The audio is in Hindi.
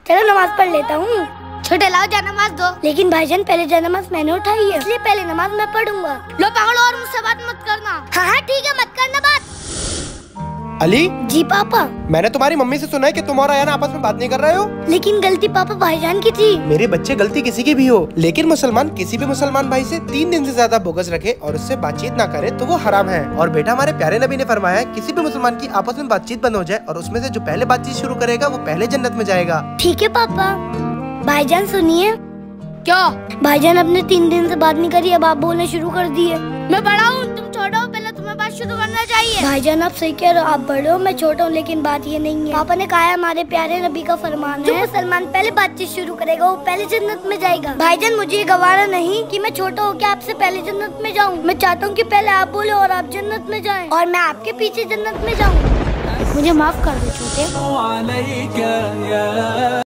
चलो नमाज पढ़ लेता हूँ। छोटे लाओ जा नमाज दो। लेकिन भाईजान पहले जा नमाज मैंने उठाई है, इसलिए पहले नमाज मैं पढ़ूंगा। लो पागल, और मुझसे बात मत करना। हाँ हाँ ठीक है, मत करना बात। अली। जी पापा। मैंने तुम्हारी मम्मी से सुना है कि तुम और अयान आपस में बात नहीं कर रहे हो। लेकिन गलती पापा भाईजान की थी। मेरे बच्चे, गलती किसी की भी हो, लेकिन मुसलमान किसी भी मुसलमान भाई से 3 दिन से ज्यादा बोगस रखे और उससे बातचीत ना करे तो वो हराम है। और बेटा, हमारे प्यारे नबी ने फरमाया है, किसी भी मुसलमान की आपस में बातचीत बंद हो जाए और उसमें से जो पहले बातचीत शुरू करेगा वो पहले जन्नत में जाएगा। ठीक है पापा। भाईजान सुनिए। क्या? भाईजान अपने 3 दिन से बात नहीं करी, अब आप बोलना शुरू कर दिए। मैं बड़ा हूँ, तुम छोटा हो, पहले तुम्हें बात शुरू करना चाहिए। भाईजान आप सही कह रहे हो, आप बड़े हो, मैं छोटा हूँ, लेकिन बात ये नहीं है। पापा ने कहा है हमारे प्यारे नबी का फरमान है, जो मुसलमान पहले बातचीत शुरू करेगा वो पहले जन्नत में जाएगा। भाईजान मुझे ये गवारा नहीं कि मैं छोटा हो के आपसे पहले जन्नत में जाऊँ। मैं चाहता हूँ कि पहले आप बोले और आप जन्नत में जाएं और मैं आपके पीछे जन्नत में जाऊँ। मुझे माफ कर दो छोटे।